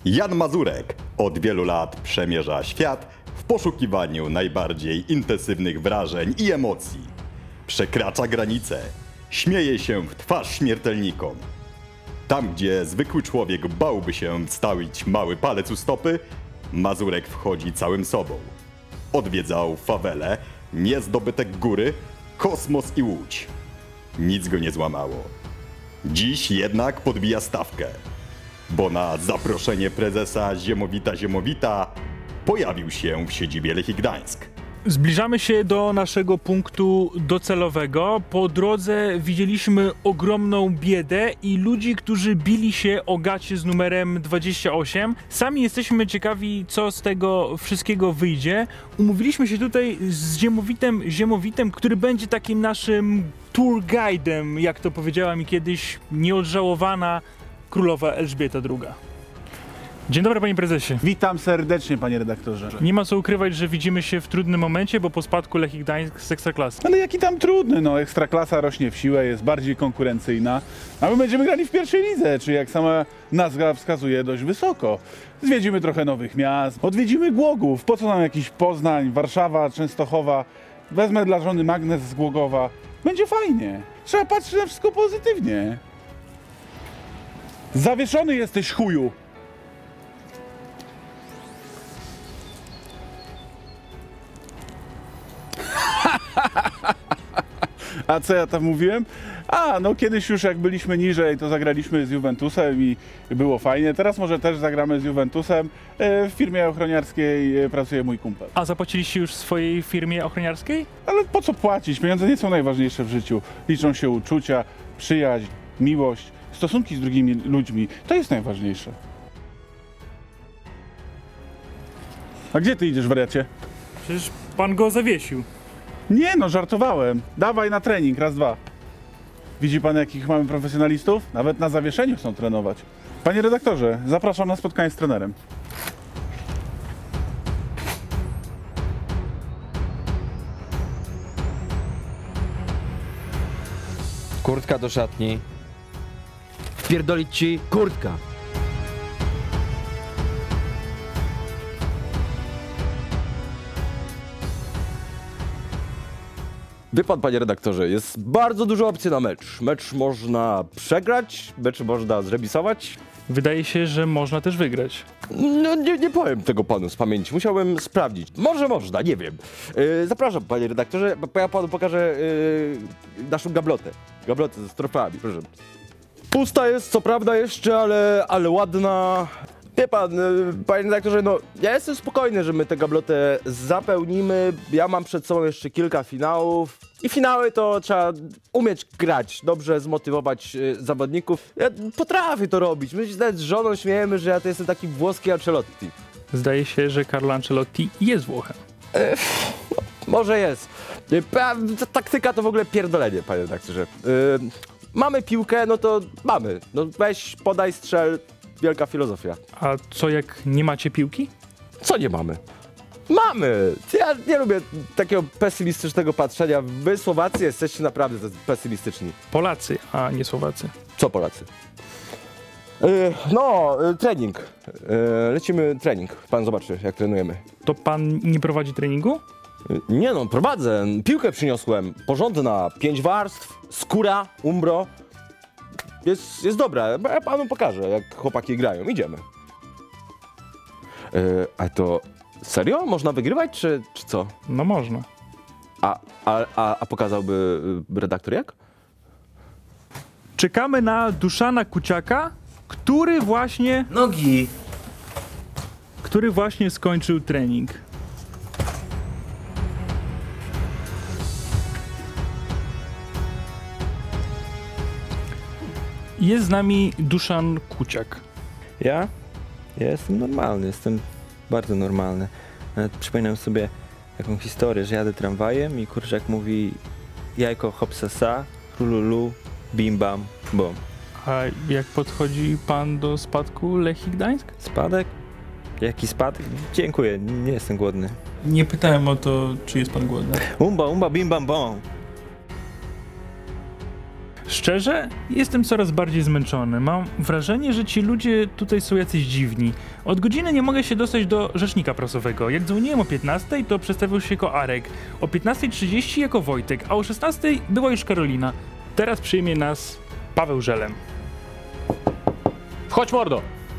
Jan Mazurek od wielu lat przemierza świat w poszukiwaniu najbardziej intensywnych wrażeń i emocji. Przekracza granice, śmieje się w twarz śmiertelnikom. Tam, gdzie zwykły człowiek bałby się wstawić mały palec u stopy, Mazurek wchodzi całym sobą. Odwiedzał fawele, niezdobytek góry, kosmos i łódź. Nic go nie złamało. Dziś jednak podbija stawkę, bo na zaproszenie prezesa Ziemowita pojawił się w siedzibie Lechii Gdańsk. Zbliżamy się do naszego punktu docelowego. Po drodze widzieliśmy ogromną biedę i ludzi, którzy bili się o gacie z numerem 28. Sami jesteśmy ciekawi, co z tego wszystkiego wyjdzie. Umówiliśmy się tutaj z Ziemowitem, który będzie takim naszym tour guide'em, jak to powiedziała mi kiedyś nieodżałowana królowa Elżbieta II. Dzień dobry, panie prezesie. Witam serdecznie, panie redaktorze. Nie ma co ukrywać, że widzimy się w trudnym momencie, bo po spadku Lechii Gdańsk z Ekstraklasy. Ale jaki tam trudny, no Ekstraklasa rośnie w siłę, jest bardziej konkurencyjna, a my będziemy grali w pierwszej lidze, czyli jak sama nazwa wskazuje, dość wysoko. Zwiedzimy trochę nowych miast, odwiedzimy Głogów, po co nam jakiś Poznań, Warszawa, Częstochowa, wezmę dla żony magnes z Głogowa, będzie fajnie. Trzeba patrzeć na wszystko pozytywnie. Zawieszony jesteś, chuju! A co ja tam mówiłem? No kiedyś już jak byliśmy niżej, to zagraliśmy z Juventusem i było fajnie. Teraz może też zagramy z Juventusem. W firmie ochroniarskiej pracuje mój kumpel. A zapłaciliście już w swojej firmie ochroniarskiej? Ale po co płacić? Pieniądze nie są najważniejsze w życiu. Liczą się uczucia, przyjaźń, miłość, stosunki z drugimi ludźmi. To jest najważniejsze. A gdzie ty idziesz, wariacie? Przecież pan go zawiesił. Nie no, żartowałem. Dawaj na trening, raz, dwa. Widzi pan, jakich mamy profesjonalistów? Nawet na zawieszeniu chcą trenować. Panie redaktorze, zapraszam na spotkanie z trenerem. Kurtka do szatni. Wpierdolić ci kurtka. Wie pan, panie redaktorze, jest bardzo dużo opcji na mecz. Mecz można przegrać, mecz można zremisować. Wydaje się, że można też wygrać. No nie powiem tego panu z pamięci, musiałem sprawdzić. Może można, nie wiem. Zapraszam, panie redaktorze, bo ja panu pokażę naszą gablotę. Gablotę ze strofami, proszę. Pusta jest, co prawda jeszcze, ale ładna. Wie pan, panie redaktorze, no ja jestem spokojny, że my tę gablotę zapełnimy. Ja mam przed sobą jeszcze kilka finałów. I finały to trzeba umieć grać, dobrze zmotywować zawodników. Ja potrafię to robić. My się nawet z żoną śmiejemy, że ja to jestem taki włoski Ancelotti. Zdaje się, że Carlo Ancelotti jest Włochem. Może jest. Taktyka to w ogóle pierdolenie, panie redaktorze. Mamy piłkę, no to mamy. No weź, podaj, strzel. Wielka filozofia. A co jak nie macie piłki? Co nie mamy? Mamy! Ja nie lubię takiego pesymistycznego patrzenia. Wy, Słowacy, jesteście naprawdę pesymistyczni. Polacy, a nie Słowacy. Co Polacy? Trening. Lecimy trening. Pan zobaczy, jak trenujemy. To pan nie prowadzi treningu? Nie no, prowadzę. Piłkę przyniosłem. Porządna. 5 warstw, skóra, umbro. Jest dobra. Ja panu pokażę, jak chłopaki grają. Idziemy. A to serio? Można wygrywać, czy co? No można. A pokazałby redaktor jak? Czekamy na Duszana Kuciaka, który właśnie skończył trening. Jest z nami Duszan Kuciak. Ja? Ja jestem normalny, jestem bardzo normalny. Nawet przypominam sobie taką historię, że jadę tramwajem i kurczak mówi jajko hopsasa, trululu, bim bam, bom. A jak podchodzi pan do spadku Lechii Gdańsk? Spadek? Jaki spadek? Dziękuję, nie jestem głodny. Nie pytałem o to, czy jest pan głodny. Umba, umba, bim bam bom. Szczerze, jestem coraz bardziej zmęczony. Mam wrażenie, że ci ludzie tutaj są jacyś dziwni. Od godziny nie mogę się dostać do rzecznika prasowego. Jak dzwoniłem o 15, to przedstawił się jako Arek, o 15:30 jako Wojtek, a o 16 była już Karolina. Teraz przyjmie nas Paweł Żelem. Wchodź, mordo!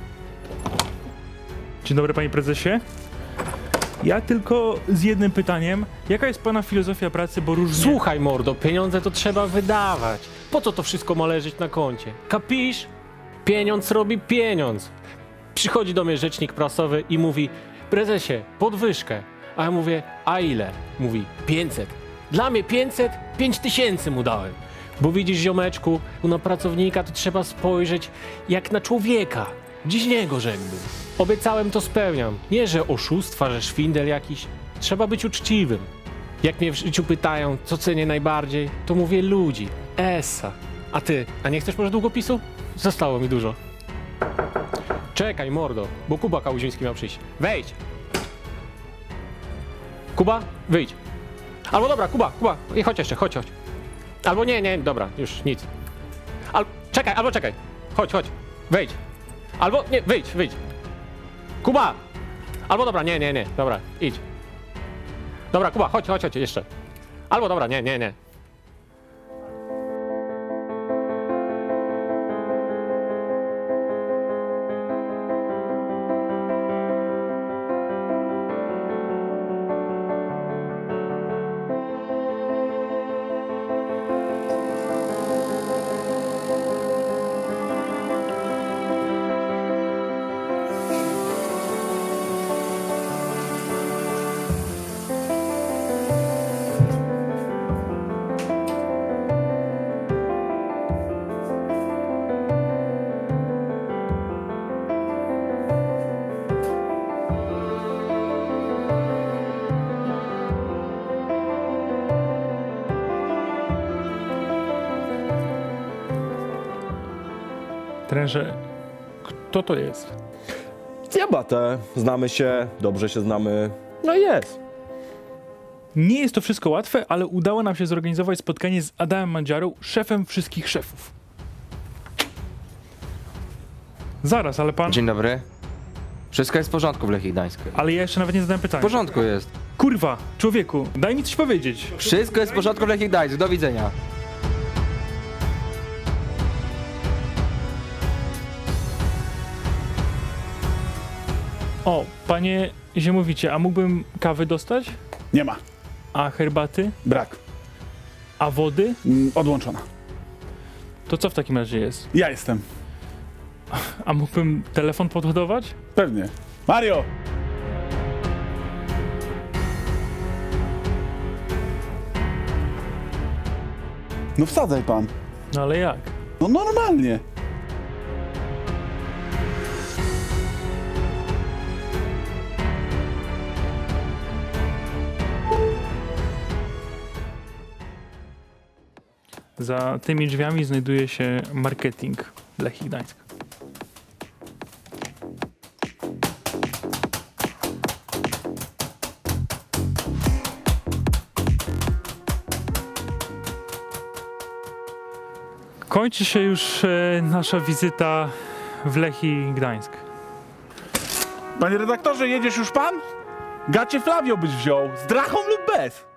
Dzień dobry, panie prezesie. Ja tylko z jednym pytaniem. Jaka jest pana filozofia pracy, bo różnie... Słuchaj, mordo, pieniądze to trzeba wydawać. Po co to wszystko ma leżeć na koncie? Kapisz? Pieniądz robi pieniądz. Przychodzi do mnie rzecznik prasowy i mówi: prezesie, podwyżkę. A ja mówię: a ile? Mówi: 500. Dla mnie 500? 5000 mu dałem. Bo widzisz, ziomeczku, na pracownika to trzeba spojrzeć jak na człowieka. Dziś niego rzekłbym. Obiecałem, to spełniam. Nie, że oszustwa, że szwindel jakiś. Trzeba być uczciwym. Jak mnie w życiu pytają, co cenię najbardziej, to mówię ludzi. Essa. A ty, a nie chcesz może długopisu? Zostało mi dużo. Czekaj, mordo, bo Kuba Kałuziński miał przyjść. Wejdź! Kuba, wyjdź. Albo dobra, Kuba, i chodź jeszcze, chodź. Albo nie, dobra, już nic. Albo czekaj. Chodź, wejdź. Albo nie, wyjdź. Kuba! Albo dobra, nie, dobra, idź. Dobra, Kuba, chodź, jeszcze. Albo dobra, nie. Trenerze, kto to jest? Diabate, znamy się, dobrze się znamy. No i jest. Nie jest to wszystko łatwe, ale udało nam się zorganizować spotkanie z Adamem Mandziarą, szefem wszystkich szefów. Zaraz, ale pan... Dzień dobry. Wszystko jest w porządku w Lechii Gdańsku. Ale ja jeszcze nawet nie zadałem W pytania. porządku jest. Kurwa, człowieku, daj mi coś powiedzieć. Wszystko jest w porządku w Lechii Gdańsku. Do widzenia. O, panie Ziemowicie, a mógłbym kawy dostać? Nie ma. A herbaty? Brak. A wody? Odłączona. To co w takim razie jest? Ja jestem. A mógłbym telefon podładować? Pewnie. Mario! No wsadzaj pan. No ale jak? No normalnie. Za tymi drzwiami znajduje się marketing Lechii Gdańsk. Kończy się już nasza wizyta w Lechii Gdańsk. Panie redaktorze, jedziesz już pan? Gacie Flavio byś wziął. Z drachą lub bez?